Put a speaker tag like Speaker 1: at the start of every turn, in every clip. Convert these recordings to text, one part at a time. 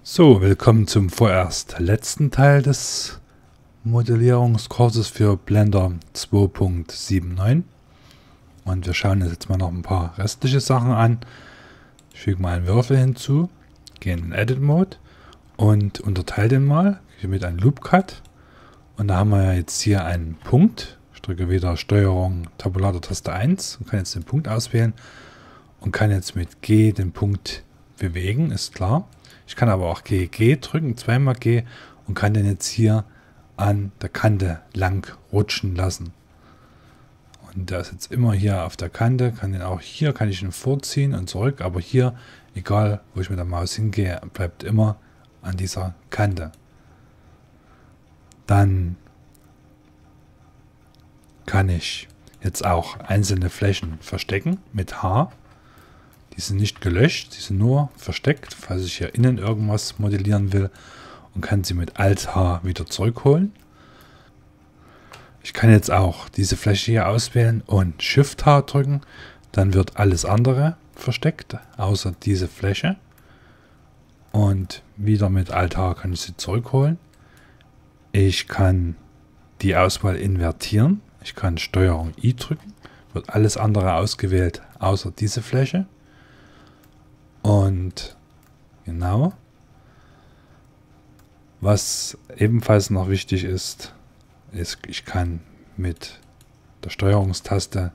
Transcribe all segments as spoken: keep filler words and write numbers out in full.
Speaker 1: So, willkommen zum vorerst letzten Teil des Modellierungskurses für Blender zwei Punkt neunundsiebzig. Und wir schauen uns jetzt mal noch ein paar restliche Sachen an. Ich füge mal einen Würfel hinzu, gehe in den Edit Mode und unterteile den mal mit einem Loop Cut. Und da haben wir ja jetzt hier einen Punkt. Ich drücke wieder Steuerung Tabulator Taste eins und kann jetzt den Punkt auswählen und kann jetzt mit G den Punkt bewegen, ist klar. Ich kann aber auch G, G drücken, zweimal G, und kann den jetzt hier an der Kante lang rutschen lassen. Und der ist jetzt immer hier auf der Kante, kann den auch hier, kann ich ihn vorziehen und zurück, aber hier, egal wo ich mit der Maus hingehe, bleibt immer an dieser Kante. Dann kann ich jetzt auch einzelne Flächen verstecken mit H. Die sind nicht gelöscht, die sind nur versteckt, falls ich hier innen irgendwas modellieren will, und kann sie mit Alt-H wieder zurückholen. Ich kann jetzt auch diese Fläche hier auswählen und Shift-H drücken, dann wird alles andere versteckt, außer diese Fläche. Und wieder mit Alt-H kann ich sie zurückholen. Ich kann die Auswahl invertieren, ich kann Steuerung I drücken, wird alles andere ausgewählt, außer diese Fläche. Und genau, was ebenfalls noch wichtig ist, ist, ich kann mit der Steuerungstaste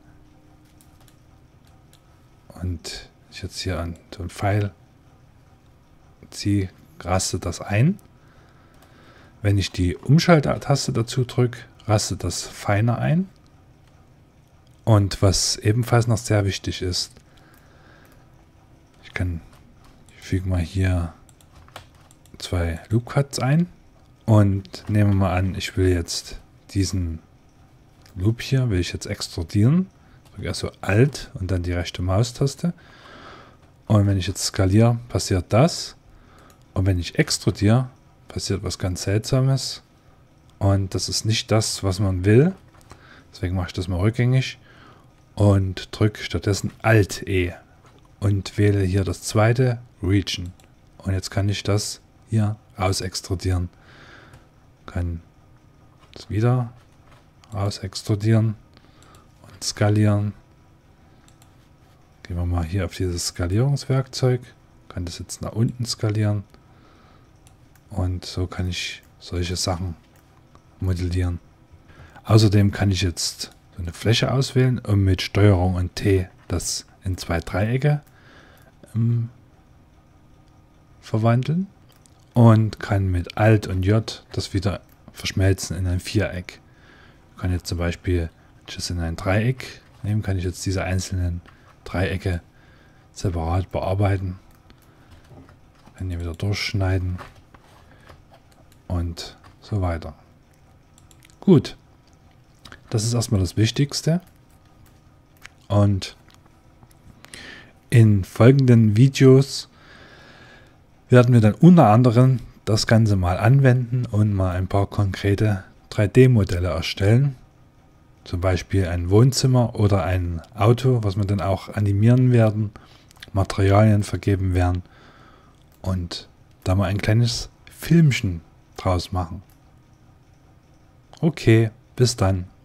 Speaker 1: und ich jetzt hier an so einen Pfeil ziehe, rastet das ein. Wenn ich die Umschalttaste dazu drücke, rastet das feiner ein. Und was ebenfalls noch sehr wichtig ist, ich kann, ich füge mal hier zwei Loop Cuts ein und nehme mal an, ich will jetzt diesen Loop hier, will ich jetzt extrudieren. Drücke also Alt und dann die rechte Maustaste. Und wenn ich jetzt skaliere, passiert das. Und wenn ich extrudiere, passiert was ganz Seltsames. Und das ist nicht das, was man will. Deswegen mache ich das mal rückgängig und drücke stattdessen Alt E. Und wähle hier das zweite Region. Und jetzt kann ich das hier raus extrudieren. Kann das wieder raus extrudieren und skalieren. Gehen wir mal hier auf dieses Skalierungswerkzeug. Kann das jetzt nach unten skalieren. Und so kann ich solche Sachen modellieren. Außerdem kann ich jetzt so eine Fläche auswählen und mit Steuerung und T das in zwei Dreiecke ähm, verwandeln und kann mit Alt und J das wieder verschmelzen in ein Viereck. Ich kann jetzt zum Beispiel das in ein Dreieck nehmen, kann ich jetzt diese einzelnen Dreiecke separat bearbeiten. Kann hier wieder durchschneiden und so weiter. Gut, das ist erstmal das Wichtigste. Und in folgenden Videos werden wir dann unter anderem das Ganze mal anwenden und mal ein paar konkrete drei D Modelle erstellen. Zum Beispiel ein Wohnzimmer oder ein Auto, was wir dann auch animieren werden, Materialien vergeben werden und da mal ein kleines Filmchen draus machen. Okay, bis dann.